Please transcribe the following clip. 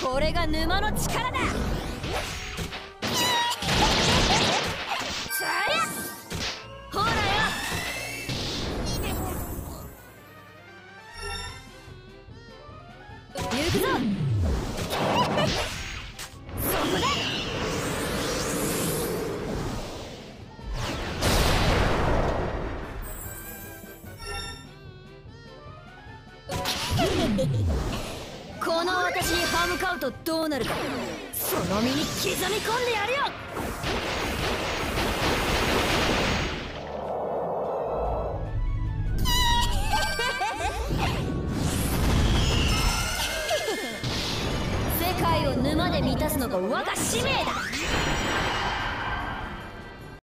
これが沼の力だ。そりゃほらよ。行くぞ。そこだ。この私に歯向かうとどうなるか、その身に刻み込んでやるよ。世界を沼で満たすのが我が使命だ。